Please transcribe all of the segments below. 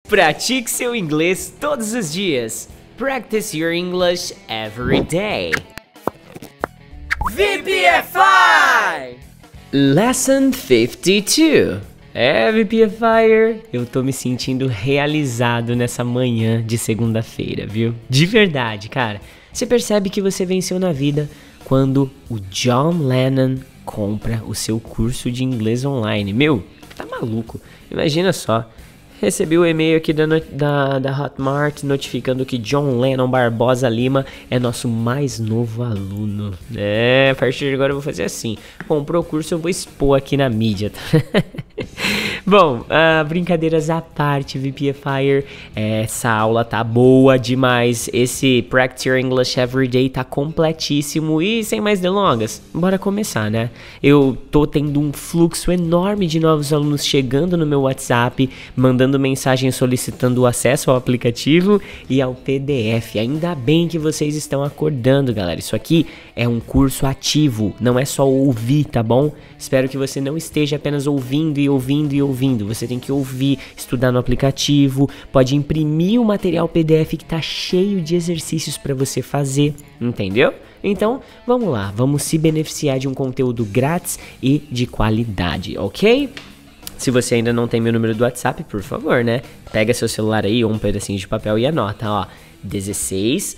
Pratique seu inglês todos os dias. Practice your English every day. VPFI! Lesson 52. VPFire, eu tô me sentindo realizado nessa manhã de segunda-feira, viu? De verdade, cara. Você percebe que você venceu na vida quando o John Lennon compra o seu curso de inglês online. Meu, tá maluco? Imagina só. Recebi o e-mail aqui da Hotmart notificando que John Lennon Barbosa Lima é nosso mais novo aluno. A partir de agora eu vou fazer assim. Comprou o curso, eu vou expor aqui na mídia. Tá? Bom, brincadeiras à parte, VPFire, essa aula tá boa demais. Esse Practice Your English Everyday tá completíssimo e sem mais delongas, bora começar, né? Eu tô tendo um fluxo enorme de novos alunos chegando no meu WhatsApp, mandando mensagem solicitando o acesso ao aplicativo e ao PDF. Ainda bem que vocês estão acordando, galera. Isso aqui é um curso ativo, não é só ouvir, tá bom? Espero que você não esteja apenas ouvindo e ouvindo e ouvindo. Você tem que ouvir, estudar no aplicativo, pode imprimir o material PDF que tá cheio de exercícios para você fazer, entendeu? Então, vamos lá, vamos se beneficiar de um conteúdo grátis e de qualidade, ok? Se você ainda não tem meu número do WhatsApp, por favor, né? Pega seu celular aí ou um pedacinho de papel e anota, ó. 16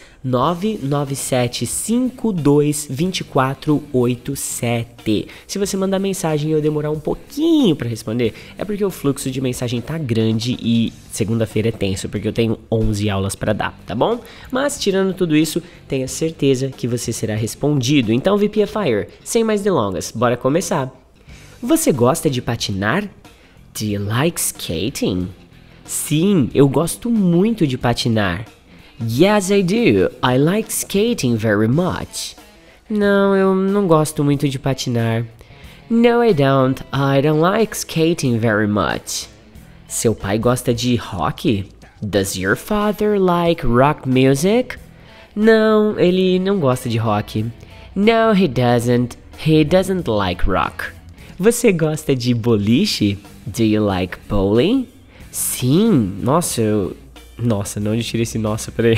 997 52 24 87. Se você mandar mensagem e eu demorar um pouquinho pra responder, é porque o fluxo de mensagem tá grande e segunda-feira é tenso, porque eu tenho 11 aulas pra dar, tá bom? Mas tirando tudo isso, tenha certeza que você será respondido. Então, VPFire, sem mais delongas, bora começar. Você gosta de patinar? Do you like skating? Sim, eu gosto muito de patinar. Yes, I do. I like skating very much. Não, eu não gosto muito de patinar. No, I don't. I don't like skating very much. Seu pai gosta de rock? Does your father like rock music? Não, ele não gosta de rock. No, he doesn't. He doesn't like rock. Você gosta de boliche? Do you like bowling? Sim, Nossa, não onde eu tirei esse nossa, peraí.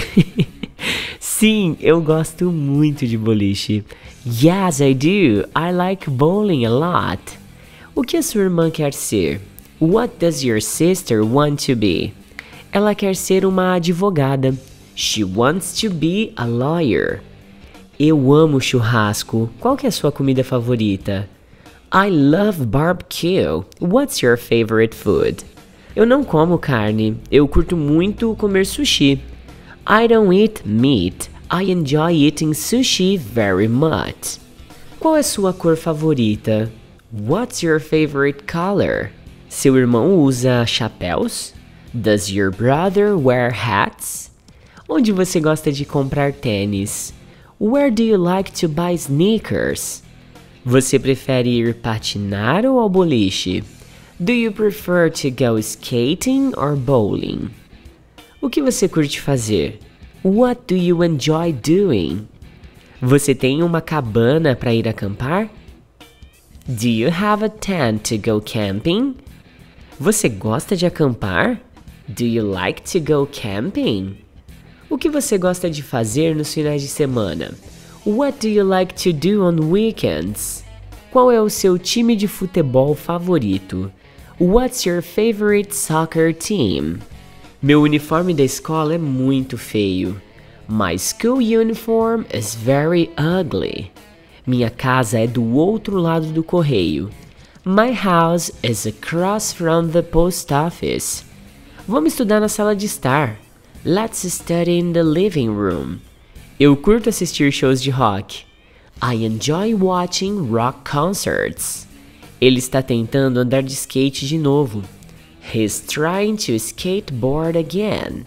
Sim, eu gosto muito de boliche. Yes, I do. I like bowling a lot. O que a sua irmã quer ser? What does your sister want to be? Ela quer ser uma advogada. She wants to be a lawyer. Eu amo churrasco. Qual que é a sua comida favorita? I love barbecue. What's your favorite food? Eu não como carne. Eu curto muito comer sushi. I don't eat meat. I enjoy eating sushi very much. Qual é sua cor favorita? What's your favorite color? Seu irmão usa chapéus? Does your brother wear hats? Onde você gosta de comprar tênis? Where do you like to buy sneakers? Você prefere ir patinar ou ao boliche? Do you prefer to go skating or bowling? O que você curte fazer? What do you enjoy doing? Você tem uma cabana para ir acampar? Do you have a tent to go camping? Você gosta de acampar? Do you like to go camping? O que você gosta de fazer nos finais de semana? What do you like to do on weekends? Qual é o seu time de futebol favorito? What's your favorite soccer team? Meu uniforme da escola é muito feio. My school uniform is very ugly. Minha casa é do outro lado do correio. My house is across from the post office. Vamos estudar na sala de estar. Let's study in the living room. Eu curto assistir shows de rock. I enjoy watching rock concerts. Ele está tentando andar de skate de novo. He's trying to skateboard again.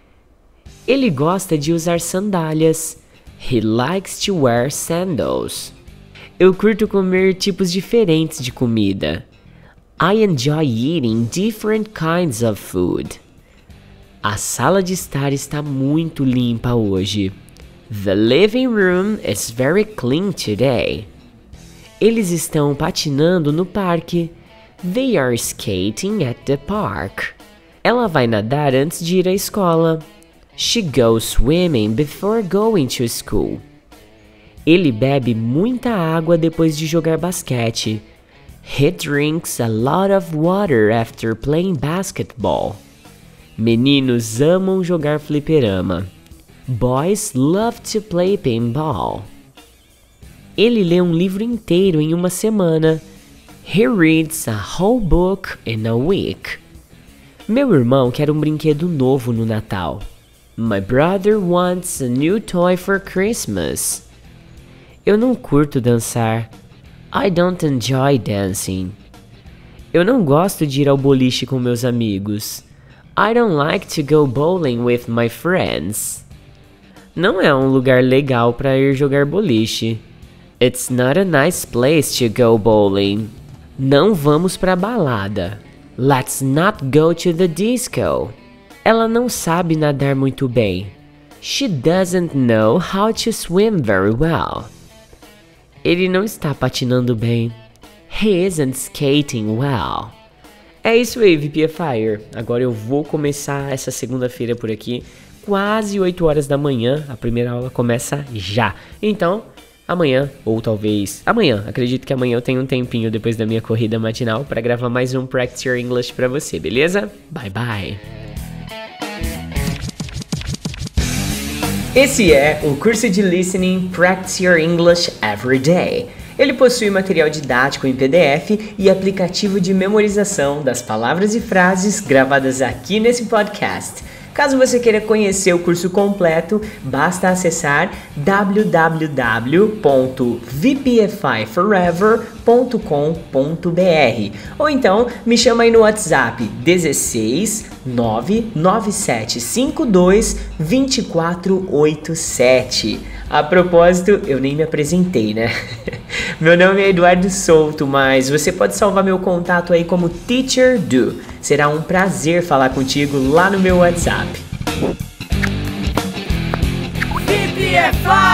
Ele gosta de usar sandálias. He likes to wear sandals. Eu curto comer tipos diferentes de comida. I enjoy eating different kinds of food. A sala de estar está muito limpa hoje. The living room is very clean today. Eles estão patinando no parque. They are skating at the park. Ela vai nadar antes de ir à escola. She goes swimming before going to school. Ele bebe muita água depois de jogar basquete. He drinks a lot of water after playing basketball. Meninos amam jogar fliperama. Boys love to play pinball. Ele lê um livro inteiro em uma semana. He reads a whole book in a week. Meu irmão quer um brinquedo novo no Natal. My brother wants a new toy for Christmas. Eu não curto dançar. I don't enjoy dancing. Eu não gosto de ir ao boliche com meus amigos. I don't like to go bowling with my friends. Não é um lugar legal para ir jogar boliche. It's not a nice place to go bowling. Não vamos pra balada. Let's not go to the disco. Ela não sabe nadar muito bem. She doesn't know how to swim very well. Ele não está patinando bem. He isn't skating well. É isso aí, VPFire. Agora eu vou começar essa segunda-feira por aqui. Quase 8 horas da manhã. A primeira aula começa já. Então, amanhã, ou talvez amanhã, acredito que amanhã eu tenho um tempinho depois da minha corrida matinal para gravar mais um Practice Your English para você, beleza? Bye bye! Esse é o curso de Listening Practice Your English Every Day. Ele possui material didático em PDF e aplicativo de memorização das palavras e frases gravadas aqui nesse podcast. Caso você queira conhecer o curso completo, basta acessar www.vpfiforever.com.br ou então me chama aí no WhatsApp 16 99752 2487. A propósito, eu nem me apresentei, né? Meu nome é Eduardo Souto, mas você pode salvar meu contato aí como Teacher Do. Será um prazer falar contigo lá no meu WhatsApp. VPFI!